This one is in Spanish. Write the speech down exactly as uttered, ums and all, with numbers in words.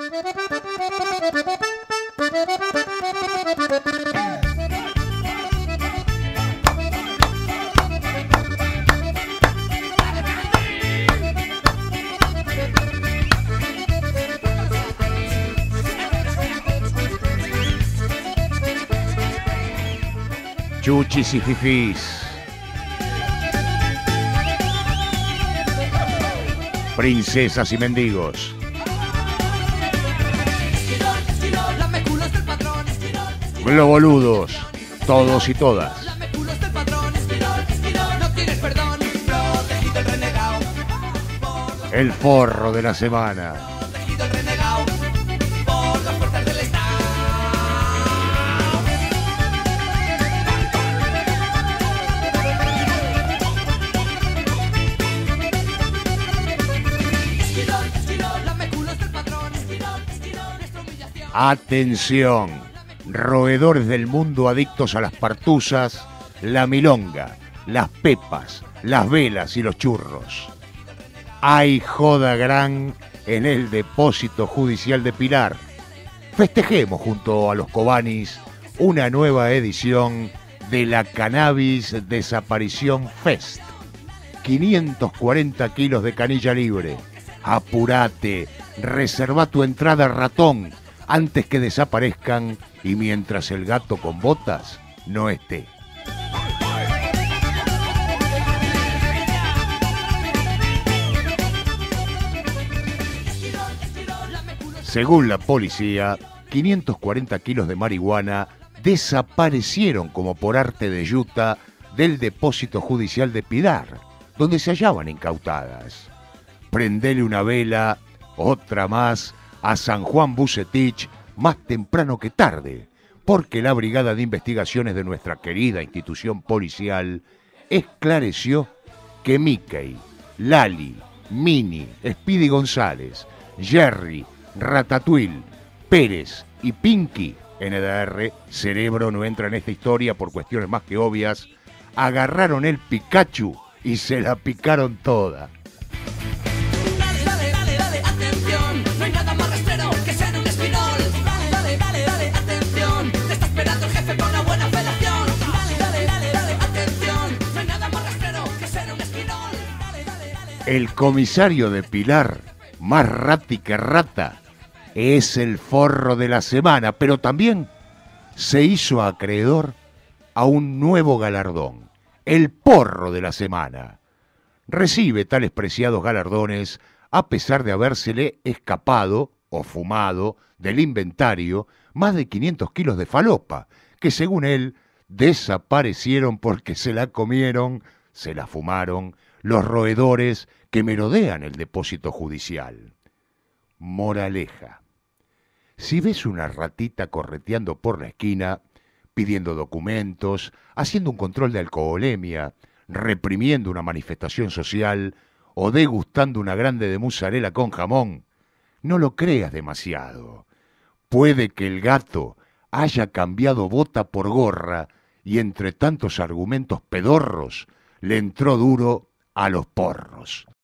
Chuchis y fifís, princesas y mendigos, globoludos, todos y todas. El forro de la semana. Atención, roedores del mundo adictos a las partusas, la milonga, las pepas, las velas y los churros. Hay joda gran en el depósito judicial de Pilar. Festejemos junto a los Cobanis una nueva edición de la Cannabis Desaparición Fest. quinientos cuarenta kilos de canilla libre. Apurate, reserva tu entrada, ratón, antes que desaparezcan y mientras el gato con botas no esté. Según la policía, quinientos cuarenta kilos de marihuana desaparecieron como por arte de yuta del depósito judicial de Pilar, donde se hallaban incautadas. Prendele una vela, otra más, a San Juan Bucetich más temprano que tarde, porque la Brigada de Investigaciones de nuestra querida institución policial esclareció que Mickey, Lali, Mini, Speedy González, Jerry, Ratatouille, Pérez y Pinky, N D R, Cerebro no entra en esta historia por cuestiones más que obvias, agarraron el Pikachu y se la picaron toda. El comisario de Pilar, más rati que rata, es el forro de la semana, pero también se hizo acreedor a un nuevo galardón, el porro de la semana. Recibe tales preciados galardones a pesar de habérsele escapado o fumado del inventario más de quinientos kilos de falopa, que según él desaparecieron porque se la comieron, se la fumaron, los roedores que merodean el depósito judicial. Moraleja: si ves una ratita correteando por la esquina, pidiendo documentos, haciendo un control de alcoholemia, reprimiendo una manifestación social o degustando una grande de mozzarella con jamón, no lo creas demasiado. Puede que el gato haya cambiado bota por gorra y entre tantos argumentos pedorros le entró duro a los porros.